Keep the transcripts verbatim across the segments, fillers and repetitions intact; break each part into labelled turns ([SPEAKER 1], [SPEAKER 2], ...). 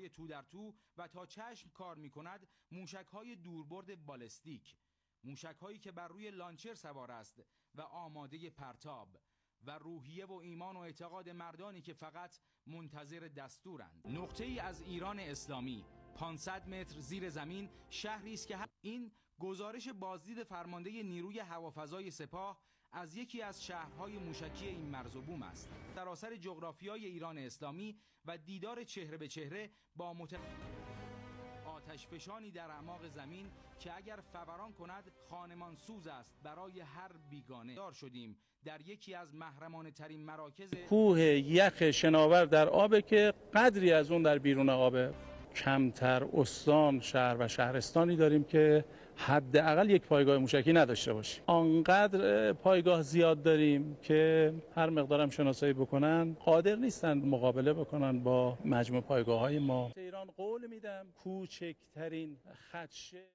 [SPEAKER 1] های تو در تو و تا چشم کار می کند موشک های دوربرد بالستیک، موشک هایی که بر روی لانچر سوار است و آماده پرتاب، و روحیه و ایمان و اعتقاد مردانی که فقط منتظر دستورند. نقطه ای از ایران اسلامی، پانصد متر زیر زمین، شهری است که این گزارش بازدید فرمانده نیروی هوافضای سپاه از یکی از شهرهای موشکی این مرز و بوم است. سراسر جغرافیای ایران اسلامی و دیدار چهره به چهره با مت... آتش فشانی در اعماق زمین که اگر فوران کند خانمان سوز است برای هر بیگانه. دار شدیم در یکی از محرمانه ترین مراکز
[SPEAKER 2] کوه یخ شناور در آبه که قدری از اون در بیرون آبه. کمتر استان، شهر و شهرستانی داریم که حداقل یک پایگاه موشکی نداشته باشیم. آنقدر پایگاه زیاد داریم که هر مقدارم شناسایی بکنن قادر نیستن مقابله بکنن با مجموع پایگاه های ما. ایران قول میدم کوچکترین خدشه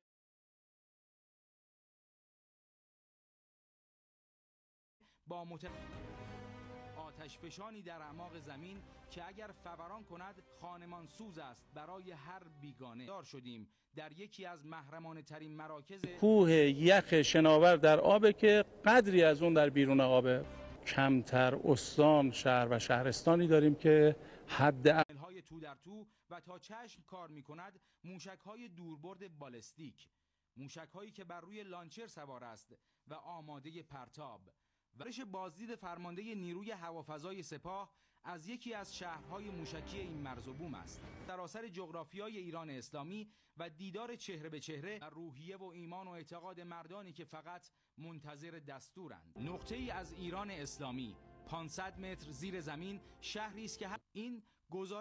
[SPEAKER 1] با مت... آتش فشانی در اعماق زمین که اگر فوران کند خانمان سوز است برای هر بیگانه. دار شدیم در یکی از محرمانه ترین مراکز
[SPEAKER 2] کوه یخ شناور در آبه که قدری از اون در بیرون آبه. کمتر استان، شهر و شهرستانی داریم که حداقل
[SPEAKER 1] های تو در تو و تا چشم کار می کند موشک های دوربرد بالستیک، موشک هایی که بر روی لانچر سوار است و آماده پرتاب. ورش بازدید فرمانده نیروی هوافضای سپاه از یکی از شهرهای موشکی این مرز و بوم است. سراسر جغرافیای ایران اسلامی و دیدار چهره به چهره و روحیه و ایمان و اعتقاد مردانی که فقط منتظر دستورند. نقطه ای از ایران اسلامی، پانصد متر زیر زمین، شهری است که این گزارش